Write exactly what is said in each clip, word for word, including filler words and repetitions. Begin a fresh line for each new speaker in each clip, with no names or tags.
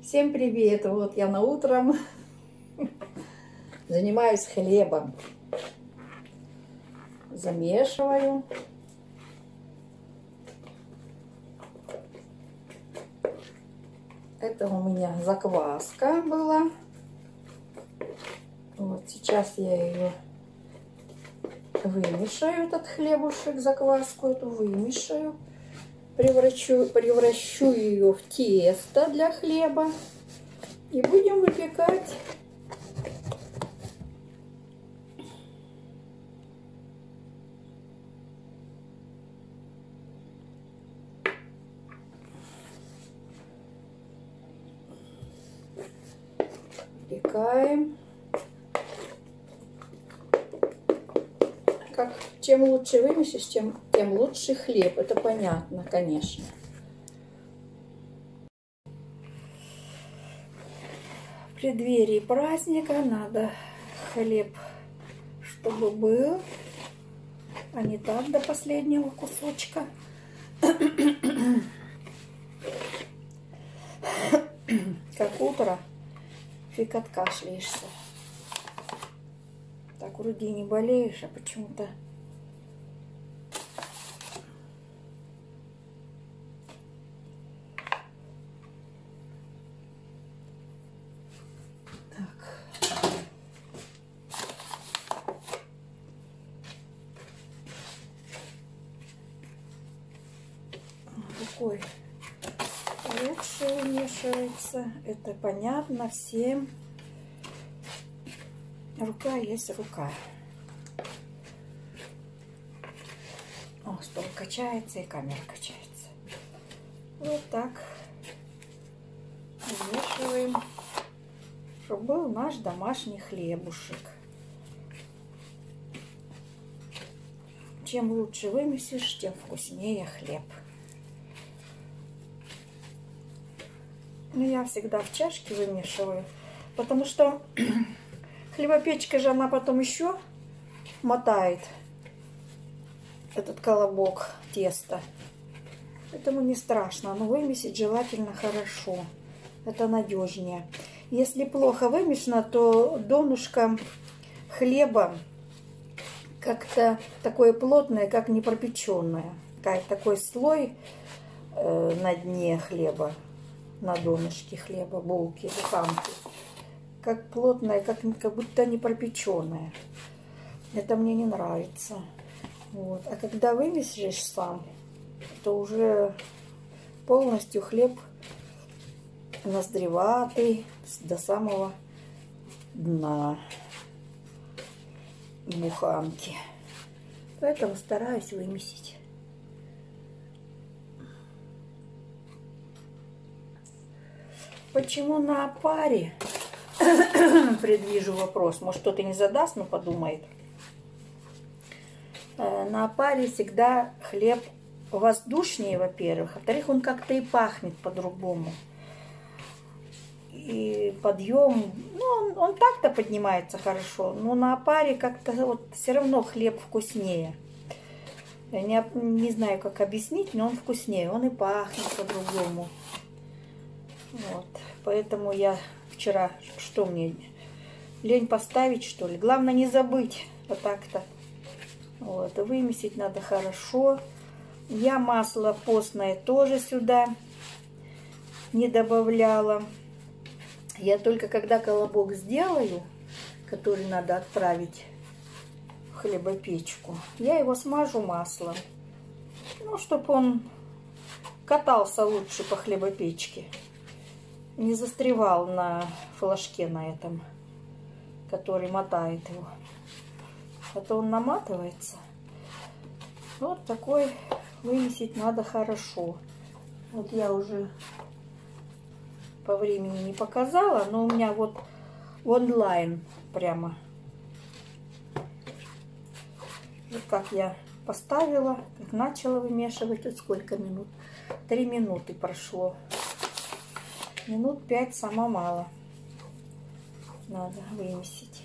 Всем привет! Вот я на утром занимаюсь хлебом. Замешиваю. Это у меня закваска была. Вот сейчас я ее вымешаю, этот хлебушек, закваску эту вымешаю. Превращу, превращу ее в тесто для хлеба. И будем выпекать. Выпекаем. Как, чем лучше вымесишь, тем, тем лучше хлеб. Это понятно, конечно. В преддверии праздника надо хлеб, чтобы был, а не так до последнего кусочка. Как утро, фиг откашляешься. Так вроде не болеешь, а почему-то так. Рукой лучше вымешивается, это понятно всем. Рука есть рука. О, стол качается и камера качается. Вот так вымешиваем, чтобы был наш домашний хлебушек. Чем лучше вымесишь, тем вкуснее хлеб. Но я всегда в чашке вымешиваю, потому что хлебопечка же, она потом еще мотает этот колобок теста. Поэтому не страшно, но вымесить желательно хорошо. Это надежнее. Если плохо вымешано, то донышко хлеба как-то такое плотное, как не пропеченное. Такой слой э, на дне хлеба, на донышке хлеба, булки, буханки. Как плотная, как, как будто не пропеченная. Это мне не нравится. Вот. А когда вымесишь сам, то уже полностью хлеб ноздреватый до самого дна буханки. Поэтому стараюсь вымесить. Почему на опаре? Предвижу вопрос. Может, кто-то не задаст, но подумает. На опаре всегда хлеб воздушнее, во-первых. Во-вторых, он как-то и пахнет по-другому. И подъем, ну, он, он так-то поднимается хорошо, но на опаре как-то вот все равно хлеб вкуснее. Я не, не знаю, как объяснить, но он вкуснее. Он и пахнет по-другому. Вот. Поэтому я вчера, что мне, лень поставить, что ли? Главное не забыть, вот так-то. Вот, вымесить надо хорошо. Я масло постное тоже сюда не добавляла. Я только когда колобок сделаю, который надо отправить в хлебопечку, я его смажу маслом. Ну, чтобы он катался лучше по хлебопечке. Не застревал на флажке на этом, который мотает его. А то он наматывается. Вот такой вымесить надо хорошо. Вот я уже по времени не показала, но у меня вот онлайн прямо. Вот как я поставила, как начала вымешивать. Вот сколько минут? Три минуты прошло. Минут пять само мало. Надо вымесить.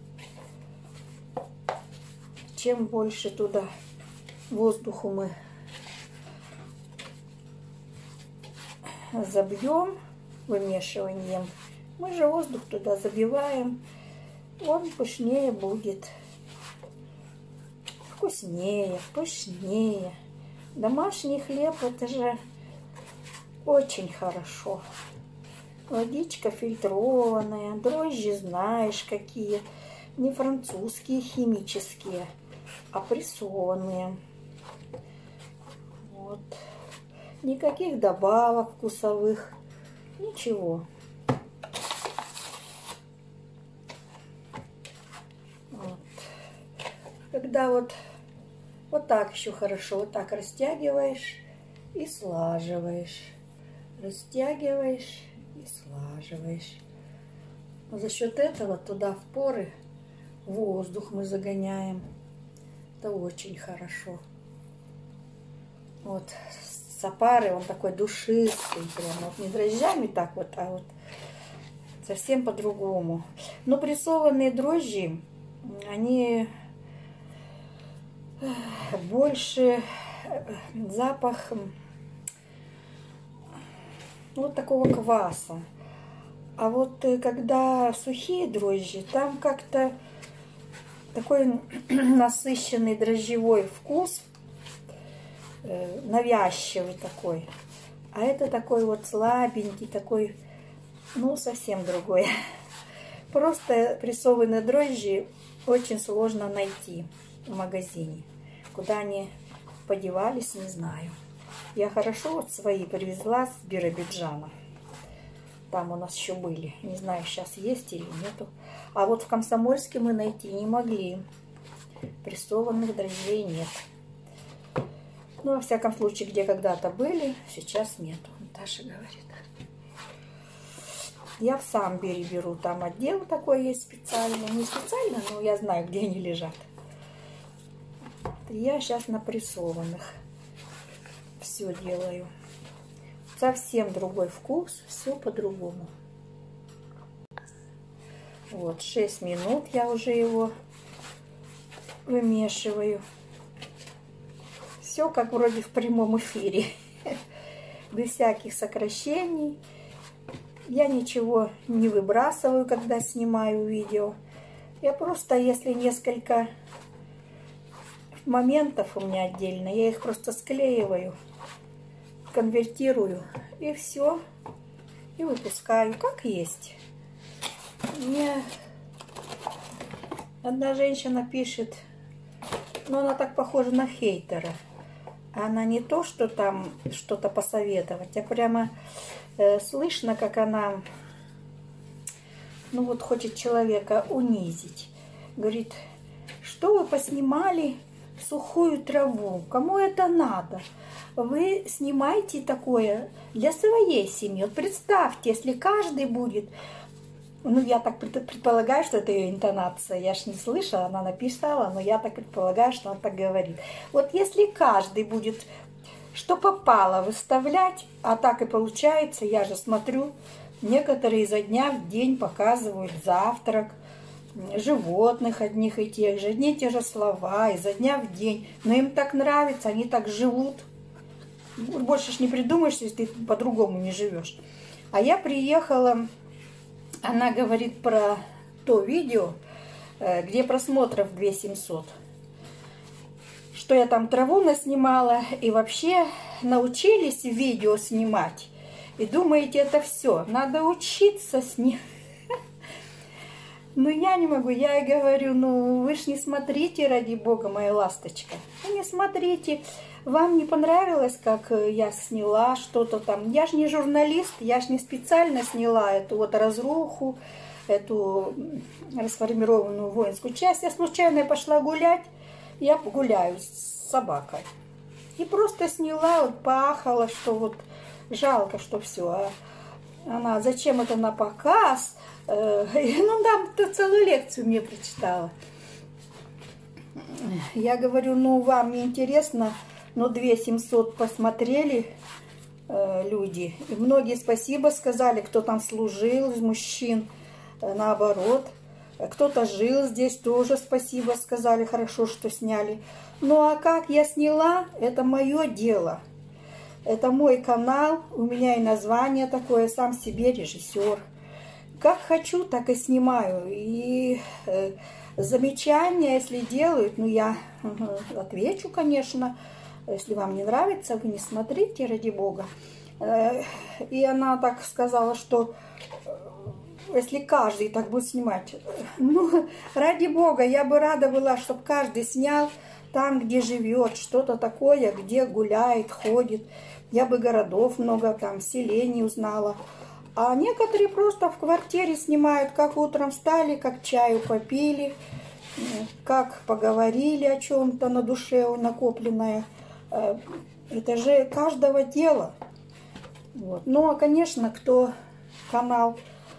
Чем больше туда воздуху мы забьем, вымешиванием. Мы же воздух туда забиваем, он пышнее будет. Вкуснее, пышнее. Домашний хлеб — это же очень хорошо. Водичка фильтрованная, дрожжи знаешь какие. Не французские химические, а прессованные. Вот. Никаких добавок вкусовых, ничего. Вот. Когда вот, вот так еще хорошо, вот так растягиваешь и слаживаешь. Растягиваешь и слаживаешь. За счет этого туда в поры воздух мы загоняем. Это очень хорошо. Вот с опары он такой душистый, прям вот не дрожжами так вот, а вот совсем по-другому. Но прессованные дрожжи, они больше запах вот такого кваса. А вот когда сухие дрожжи, там как-то такой насыщенный дрожжевой вкус, навязчивый такой. А это такой вот слабенький, такой, ну, совсем другой. Просто прессованные дрожжи очень сложно найти в магазине. Куда они подевались, не знаю. Я хорошо вот свои привезла с Биробиджана. Там у нас еще были. Не знаю, сейчас есть или нету. А вот в Комсомольске мы найти не могли. Прессованных дрожжей нет. Ну, во всяком случае, где когда-то были, сейчас нету. Таша говорит. Я в Самбире беру. Там отдел такой есть специальный. Не специально, но я знаю, где они лежат. Я сейчас на прессованных все делаю. Совсем другой вкус, все по-другому. Вот, шесть минут я уже его вымешиваю. Все как вроде в прямом эфире. Без всяких сокращений. Я ничего не выбрасываю, когда снимаю видео. Я просто, если несколько моментов у меня отдельно, я их просто склеиваю, конвертирую, и все, и выпускаю, как есть. Мне одна женщина пишет, но она так похожа на хейтера. Она не то, что там что-то посоветовать, а прямо э, слышно, как она, ну вот, хочет человека унизить. Говорит, что вы поснимали сухую траву? Кому это надо? Вы снимаете такое для своей семьи. Вот представьте, если каждый будет... Ну, я так предполагаю, что это ее интонация. Я ж не слышала, она написала, но я так предполагаю, что она так говорит. Вот если каждый будет, что попало, выставлять, а так и получается, я же смотрю, некоторые изо дня в день показывают завтрак, животных одних и тех же, одни и те же слова, изо дня в день. Но им так нравится, они так живут. Больше ж не придумаешь, если ты по-другому не живешь. А я приехала, она говорит про то видео, где просмотров две тысячи семьсот. Что я там траву наснимала, и вообще научились видео снимать. И думаете, это все, надо учиться снимать. Ну, я не могу, я и говорю, ну, вы ж не смотрите, ради бога, моя ласточка. Вы не смотрите, вам не понравилось, как я сняла что-то там. Я ж не журналист, я ж не специально сняла эту вот разруху, эту расформированную воинскую часть. Я случайно пошла гулять, я погуляю с собакой. И просто сняла, вот поахала, что вот жалко, что все. А она, зачем это на показ? Ну, там ты целую лекцию мне прочитала. Я говорю, ну, вам не интересно, но две тысячи семьсот посмотрели э, люди. И многие спасибо сказали, кто там служил из мужчин, э, наоборот. Кто-то жил здесь, тоже спасибо сказали, хорошо, что сняли. Ну, а как я сняла, это мое дело. Это мой канал, у меня и название такое, сам себе режиссер. Как хочу, так и снимаю. И э, замечания, если делают, ну я э, отвечу, конечно. Если вам не нравится, вы не смотрите, ради бога. Э, и она так сказала, что э, если каждый так будет снимать, ну, ради бога, я бы рада была, чтобы каждый снял там, где живет, что-то такое, где гуляет, ходит. Я бы городов много, там, селений узнала. А некоторые просто в квартире снимают, как утром встали, как чаю попили, как поговорили о чем-то на душе накопленное. Это же каждого дело. Вот. Ну, а, конечно, кто канал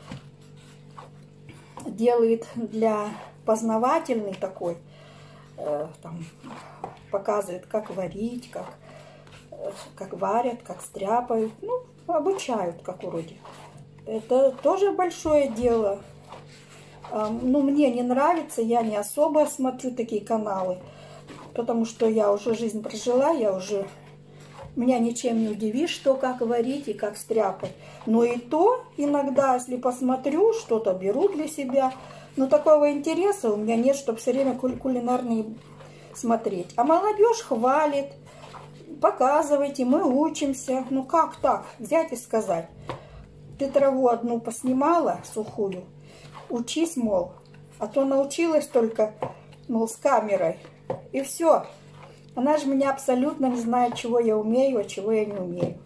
делает для познавательный такой, там, показывает, как варить, как, как варят, как стряпают, ну, обучают, как вроде. Это тоже большое дело. Ну, мне не нравится, я не особо смотрю такие каналы, потому что я уже жизнь прожила, я уже... Меня ничем не удивишь, что как варить и как стряпать. Но и то иногда, если посмотрю, что-то беру для себя. Но такого интереса у меня нет, чтобы все время куль кулинарные смотреть. А молодежь хвалит, показывайте, мы учимся. Ну как так? Взять и сказать. Ты траву одну поснимала, сухую, учись, мол. А то научилась только, мол, с камерой. И все. Она же меня абсолютно не знает, чего я умею, а чего я не умею.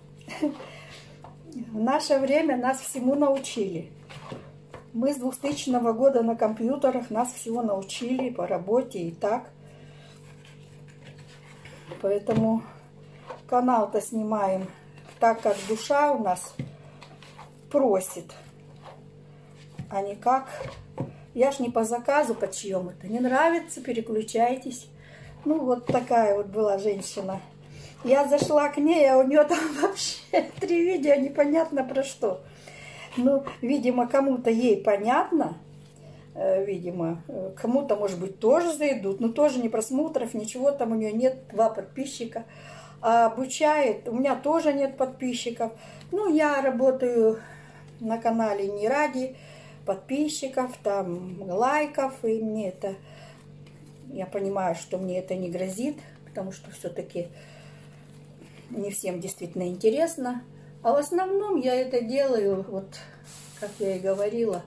В наше время нас всему научили. Мы с двухтысячного года на компьютерах, нас всего научили по работе и так. Поэтому канал-то снимаем так, как душа у нас просит, а не как... Я ж не по заказу по чьему-то. Не нравится, переключайтесь. Ну, вот такая вот была женщина. Я зашла к ней, а у нее там вообще три видео, непонятно про что. Ну, видимо, кому-то ей понятно. Видимо, кому-то, может быть, тоже зайдут. Но тоже не просмотров, ничего там у нее нет. Два подписчика. А обучает. У меня тоже нет подписчиков. Ну, я работаю на канале не ради подписчиков, там, лайков. И мне это... Я понимаю, что мне это не грозит, потому что все-таки не всем действительно интересно. А в основном я это делаю, вот как я и говорила,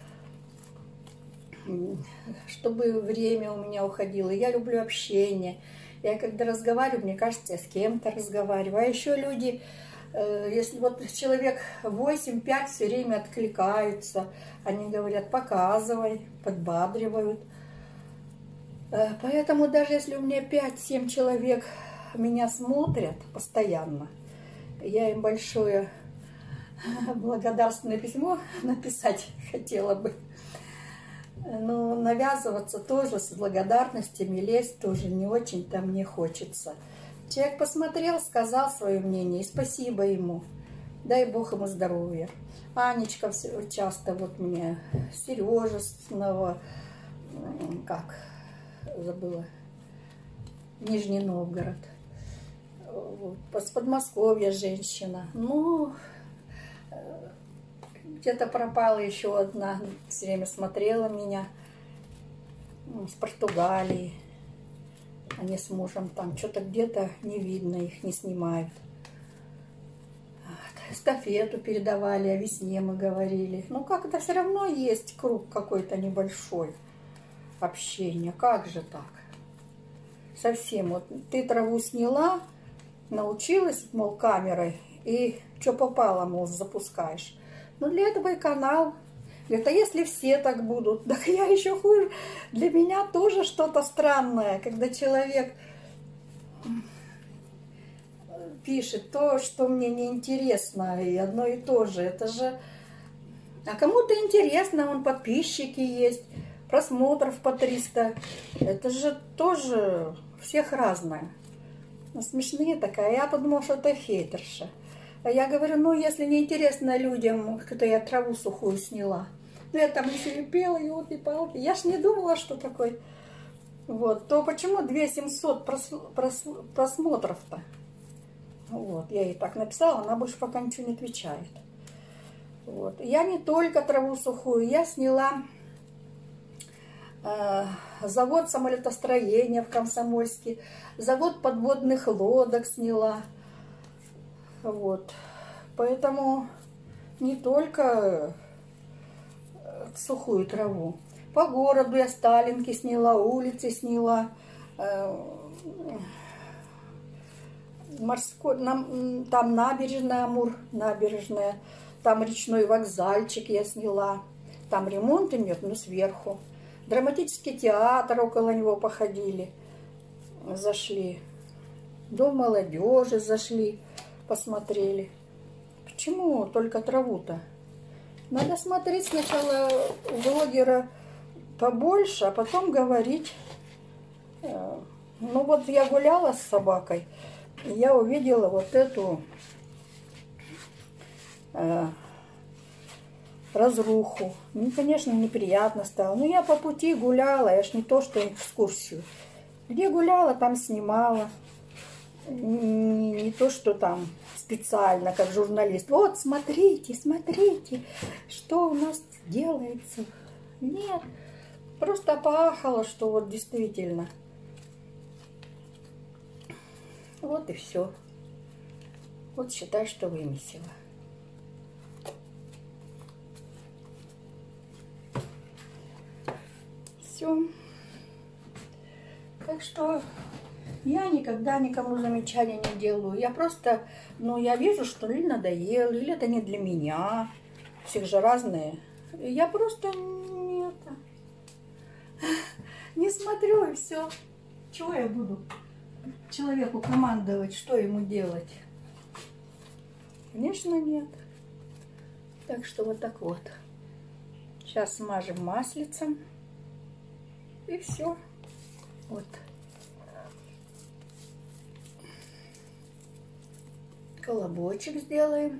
чтобы время у меня уходило. Я люблю общение. Я когда разговариваю, мне кажется, я с кем-то разговариваю. А еще люди, если вот человек восемь-пять все время откликаются, они говорят, показывай, подбадривают. Поэтому даже если у меня пять-семь человек меня смотрят постоянно, я им большое благодарственное письмо написать хотела бы. Но навязываться тоже с благодарностями, лезть тоже не очень-то мне хочется. Человек посмотрел, сказал свое мнение, и спасибо ему. Дай Бог ему здоровья. Анечка часто вот мне, Сережа снова, как... забыла, Нижний Новгород, с Подмосковья женщина. Ну, где-то пропала еще одна, все время смотрела меня, с Португалии. Они с мужем там, что-то где-то не видно, их не снимают. Эстафету передавали, о весне мы говорили. Ну, как-то все равно есть круг какой-то небольшой. Общение. Как же так? Совсем. Вот ты траву сняла, научилась, мол, камерой, и что попало, мол, запускаешь. Ну, для этого и канал. Это если все так будут, так я еще хуже. Для меня тоже что-то странное, когда человек пишет то, что мне неинтересно, и одно и то же. Это же... А кому-то интересно, вон подписчики есть, просмотров по триста. Это же тоже всех разное. Ну, смешные такая. Я подумала, что это хейтерша. А я говорю, ну, если не интересно людям, что я траву сухую сняла. Ну, я там еще и пела, и вот и палки. Я ж не думала, что такой. Вот. То почему две тысячи семьсот прос... прос... просмотров-то? Вот, я ей так написала, она больше пока ничего не отвечает. Вот. Я не только траву сухую, я сняла э, завод самолетостроения в Комсомольске, завод подводных лодок сняла. Вот. Поэтому не только сухую траву. По городу я Сталинки сняла, улицы сняла, э, морской, нам, там набережная Амур, набережная, там речной вокзальчик я сняла, там ремонта нет, но сверху. Драматический театр, около него походили, зашли. Дом молодежи зашли, посмотрели. Почему только траву-то? Надо смотреть сначала у блогера побольше, а потом говорить. Ну вот я гуляла с собакой, и я увидела вот эту э, разруху. Мне, конечно, неприятно стало. Но я по пути гуляла, я ж не то, что экскурсию. Где гуляла, там снимала. Не, не то, что там специально, как журналист. Вот, смотрите, смотрите, что у нас делается. Нет, просто поахала, что вот действительно. Вот и все. Вот считай, что вымесила. Все. Так что я никогда никому замечания не делаю. Я просто, ну, я вижу, что или надоело, или это не для меня. Всех же разные. Я просто не это, не смотрю, и все. Чего я буду человеку командовать, что ему делать? Конечно, нет. Так что вот так вот. Сейчас смажем маслицем. И все. Вот. Колобочек сделаем.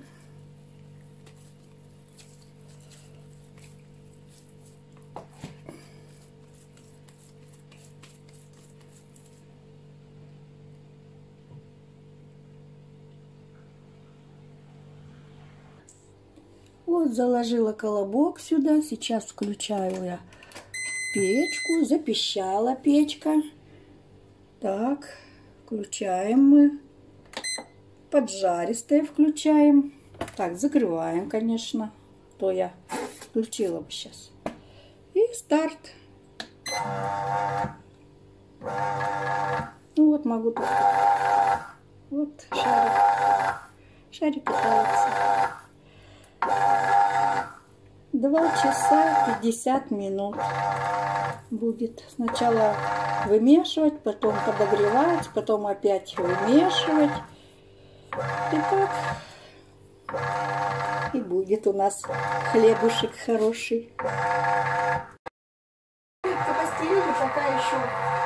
Вот заложила колобок сюда. Сейчас включаю я печку. Запищала печка. Так, включаем мы. Поджаристое включаем. Так, закрываем, конечно. То я включила бы сейчас. И старт. Ну вот могу тут. Вот шарик. Шарик катается. Два часа пятьдесят минут будет. Сначала вымешивать, потом подогревать, потом опять вымешивать. И так и будет у нас хлебушек хороший. Постелили пока еще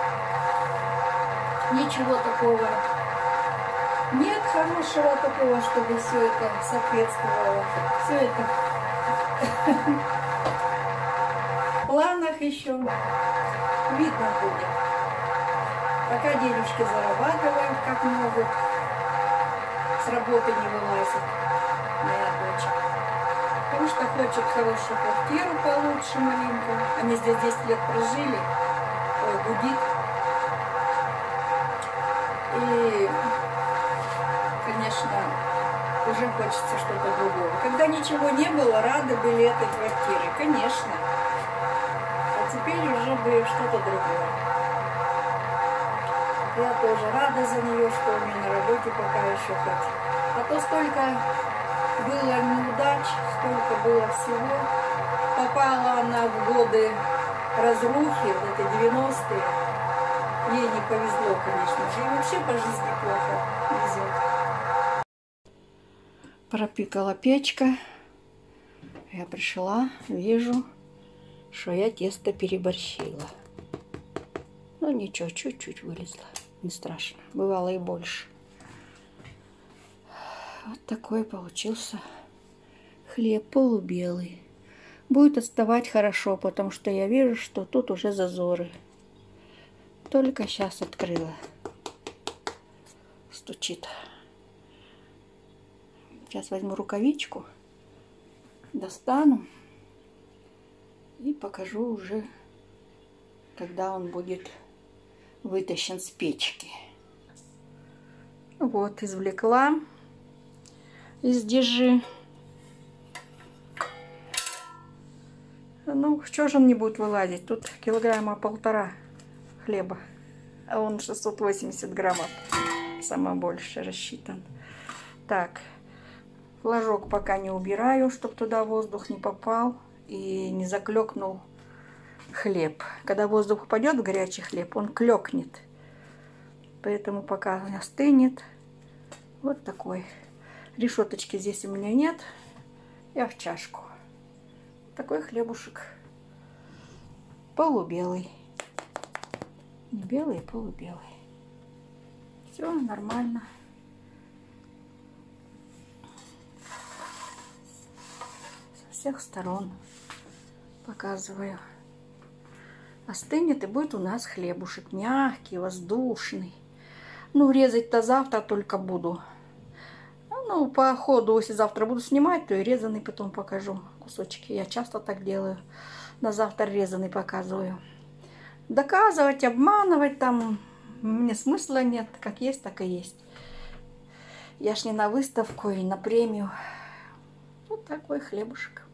ничего такого нет хорошего такого, чтобы все это соответствовало. Все это в планах еще. Видно будет. Пока денежки зарабатывают как могут. С работы не вылазит моя дочь. Потому что хочет хорошую квартиру получше маленькую. Они здесь десять лет прожили. Ой, гудит. И, конечно, уже хочется что-то другого. Когда ничего не было, рады были этой квартире. Конечно. А теперь уже бы что-то другое. Я тоже рада за нее, что у меня на работе пока еще хоть. А то столько было неудач, столько было всего. Попала она в годы разрухи, в эти девяностые. Ей не повезло, конечно же. И вообще по жизни плохо везет. Пропикала печка. Я пришла, вижу, что я тесто переборщила. Ну ничего, чуть-чуть вылезло. Не страшно. Бывало и больше. Вот такой получился хлеб полубелый. Будет отставать хорошо, потому что я вижу, что тут уже зазоры. Только сейчас открыла. Стучит. Сейчас возьму рукавичку, достану и покажу уже, когда он будет вытащен с печки. Вот, извлекла из дежи. Ну, что же он не будет вылазить? Тут килограмма полтора хлеба, а он шестьсот восемьдесят граммов, самое больше рассчитан. Так, флажок пока не убираю, чтобы туда воздух не попал и не заклёкнул хлеб. Когда воздух попадет в горячий хлеб, он клёкнет. Поэтому пока остынет. Вот такой. Решеточки здесь у меня нет. Я в чашку. Такой хлебушек. Полубелый. Не белый, а полубелый. Все нормально. Со всех сторон показываю. Остынет, и будет у нас хлебушек. Мягкий, воздушный. Ну, резать-то завтра только буду. Ну, по ходу, если завтра буду снимать, то и резанный потом покажу кусочки. Я часто так делаю. На завтра резанный показываю. Доказывать, обманывать там мне смысла нет. Как есть, так и есть. Я ж не на выставку и на премию. Вот такой хлебушек.